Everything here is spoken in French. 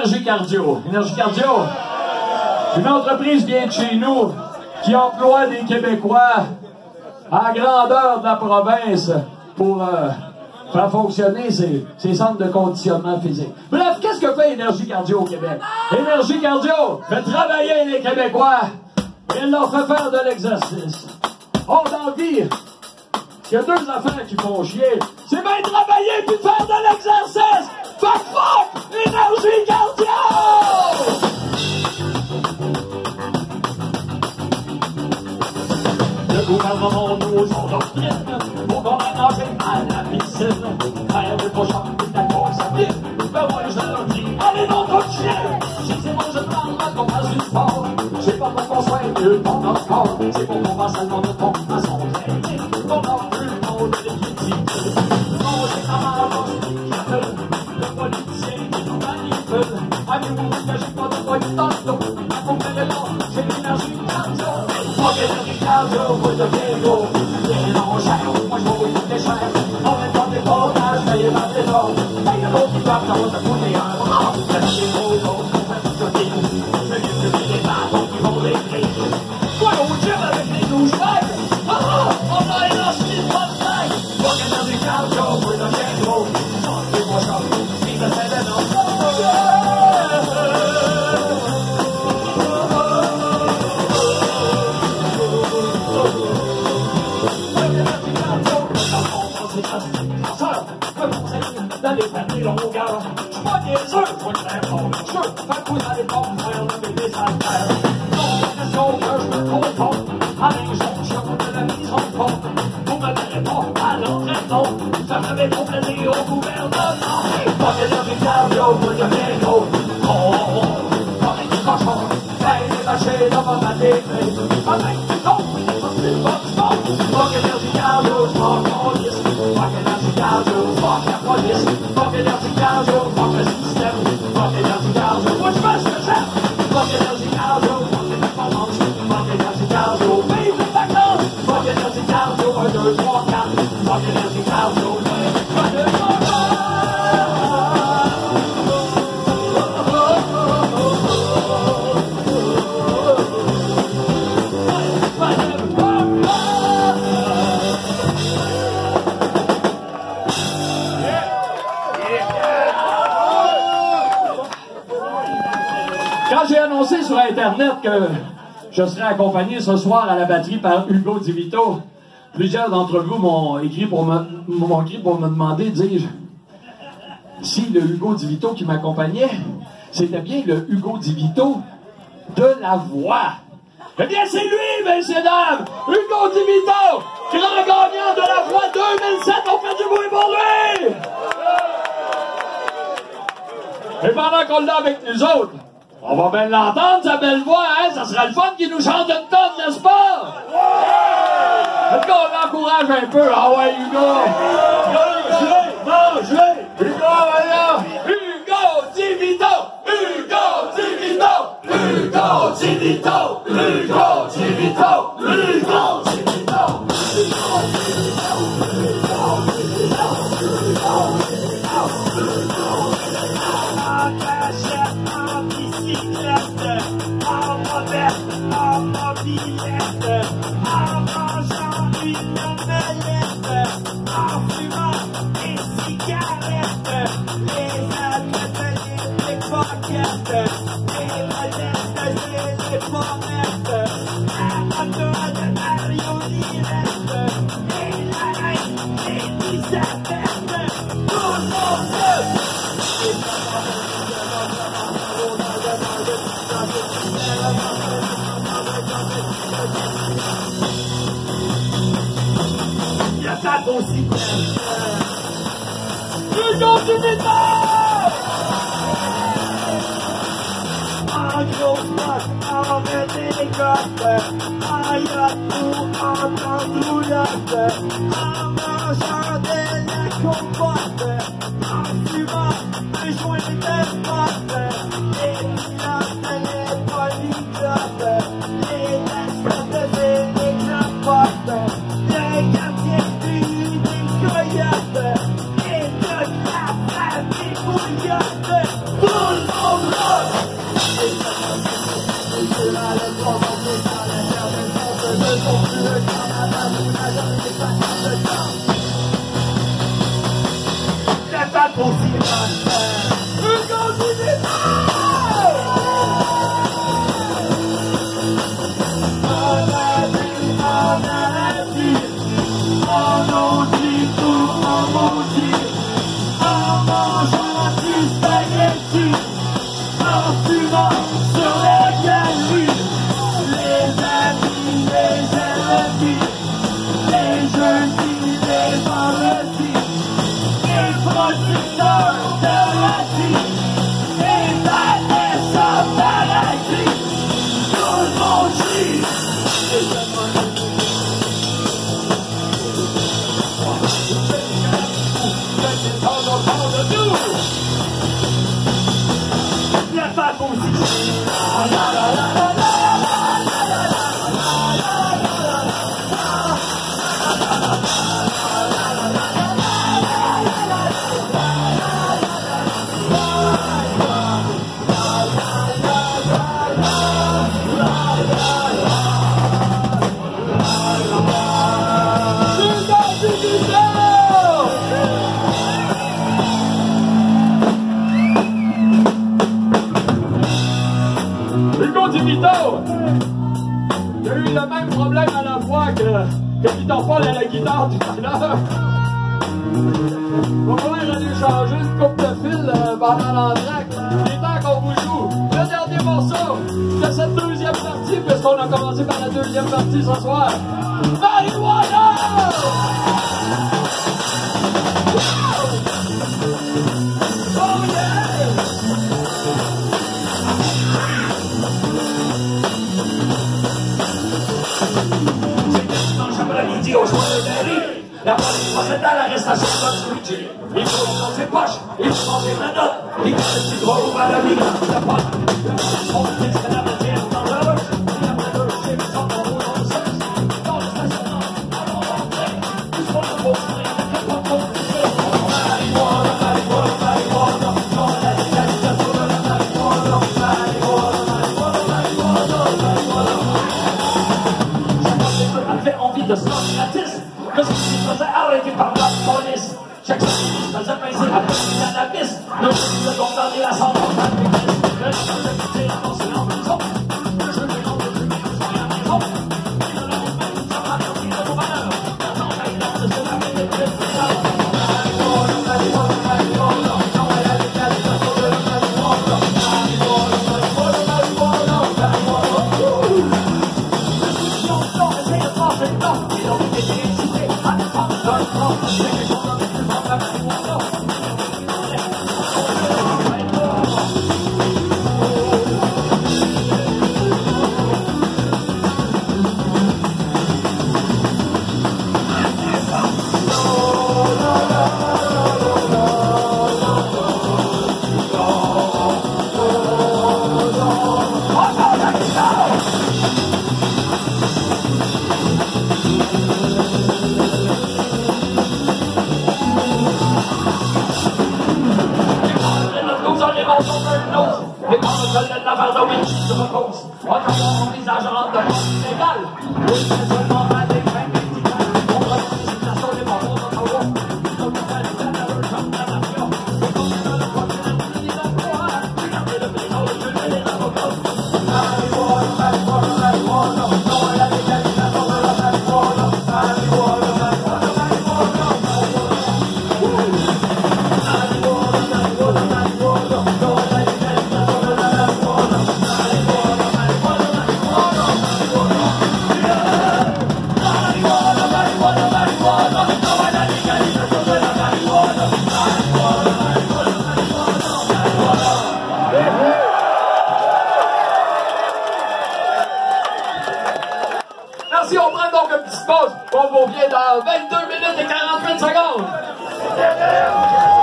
Énergie Cardio. Énergie Cardio, une entreprise vient de chez nous qui emploie des Québécois à grandeur de la province pour faire fonctionner ces centres de conditionnement physique. Bref, qu'est-ce que fait Énergie Cardio au Québec? Énergie Cardio fait travailler les Québécois et elle leur fait faire de l'exercice. On dans la vie, il y a deux affaires qui font chier. C'est bien travailler puis faire de l'exercice! Fuck! Énergie Cardio! Le gouvernement nous endoctrine pour qu'on aille nager à la piscine. Quand elle veut pas chanter ta course à pied, ben moi je leur dis, allez donc ton chien! Si c'est moi je prends qu'on fasse du sport. J'ai pas besoin qu'on soit mieux dans notre corps. C'est pour qu'on fasse seulement de ton façon d'aimer. Qu'on a plus le monde de l'équité. Non, c'est à ma roche qui appelle. Le politicien qui nous manipule. Allez-vous que j'ai pas de quoi du temps. Faut que les gens, j'ai l'énergie cardio. Faut que l'énergie cardio, faut de vélo. Les non chers, moi je m'en toutes les chers. En même temps des potages, payez ma vélo. Paye le mot qui part, ça va te foutre un bras. Faites des gros gros, faites du jogging. Je viens de les bâtons qui vont les crier. Toi au gym avec les douchebags. On a énergie de bonne taille. Faut que l'énergie cardio, faut de vélo. Chantez-moi ça, si ça c'est de notre d'aller faire des longueurs. J'suis pas des œufs, faut le faire pour le jeu. Fait que vous allez pas me faire lever des affaires. Non, c'est question que je me confonde à l'injonction de la mise en compte. Vous me verrez pas à l'entraînement. Ça m'avait complèté au gouvernement. Pas que l'énergie cardio, vous devenez gros. Pas que du cochon. Hey, les machines dans ma télé. Pas que du con, c'est pas du bon. Pas que l'énergie cardio, j'm'en calisse. Pas que l'énergie cardio, fuck la police. Fuck énergie cardio, fuck le système. Fuck énergie cardio, moi je fais ce que j'aime. Fuck énergie cardio, fuck les performances. Fuck énergie cardio, vive les vacances. Fuck énergie cardio, 1, 2, 3, 4. Fuck énergie cardio, pas de Quand j'ai annoncé sur Internet que je serais accompagné ce soir à la batterie par Hugo Di Vito, plusieurs d'entre vous m'ont écrit pour me demander, dis-je, si le Hugo Di Vito qui m'accompagnait, c'était bien le Hugo Di Vito de la voix. Eh bien, c'est lui, messieurs, dames! Hugo Di Vito, grand gagnant de la voix 2007, on fait du bruit pour lui! Et pendant qu'on l'a avec nous autres, on va bien l'entendre, sa belle voix, hein? Ça sera le fun qu'il nous chante une tonne, n'est-ce pas? Est-ce qu'on l'encourage un peu? Ah ouais, Hugo! Mangez! Hugo, voilà! Hugo Di Vito! Hugo Di Vito! Hugo Di Vito! Hugo Di Vito! Hugo Di Vito! En mobilette, en mangeant une omelette, en fumant des cigarettes, les allumettes et les poquettes, les molettes et les pommettes, la moto de marionnette, et la reine Elisabeth, tout le monde. Il y a ta aussi Hugo Di Vito! En gros bloc, en redégote, en yacht ou en andoulotte, en mangeant de la compote, en fumant un joint de pote, les pilotes, les polyglottes, les despotes et les crapotes, le gardien des coyotes, et toute la famille bouillotte, tout le Il y a eu le même problème à la fois que Victor Paul à la guitare tout à l'heure. On va pouvoir aller changer une coupe de fil pendant l'entracte. Il est temps qu'on vous joue le dernier morceau de cette deuxième partie, puisqu'on a commencé par la deuxième partie ce soir. Marijuana! Oh yeah! Au jour de la vie, la police procède à l'arrestation de Luigi. Il faut dans ses poches, il faut manger la note, il fait du droit à la vie, la pote. Le son de l'extrait de la matière dans la roche, il y a plein de rocher, mais sans ton dans le sexe. Dans le stationnement, allons rentrer, tout ce qu'on a beau, il y a quelques potes pour dire. Marijuana, marijuana, marijuana, dans la légalisation de la marijuana, marijuana, marijuana, marijuana, marijuana. Avait envie de se rendre gratis, que ce qui se faisait arrêter par la police. Chaque chose se faisait pincer après le cannabis. Nos filles de condamner la sentence à l'église. Le jeu de quitter la pensée en prison. Le jeu des noms de Dieu, mais je à maison. Et de la même, ça va donner de nos valeurs. Maintenant, la grâce, c'est la même de marijuana, marijuana, marijuana. Non, elle a légalisation de la marijuana. Marijuana, marijuana, marijuana, marijuana. Les grands de la barre de Vinci se reposent. Regardons mon visage en de mort illégale. Oui, c'est seulement à des crèmes médicales. On regarde les citations des morons dans nos roues. Ils ont fait le cas de leur chambre d'amation. Et comme ils ne le font que la nuit d'emploi. Regardez le prison, le juge et les avocats. Marijuana, marijuana, marijuana. Non à la légalisation de la marijuana. Marijuana, marijuana, marijuana, marijuana. Marijuana, marijuana, marijuana. Non à la légalisation de la marijuana. Marijuana, marijuana, marijuana, marijuana. Marijuana, marijuana, marijuana. Non à la légalisation de la marijuana. Marijuana, marijuana, marijuana, marijuana. Merci, on prend donc une petite pause. On vous revient dans 22 minutes et 48 secondes.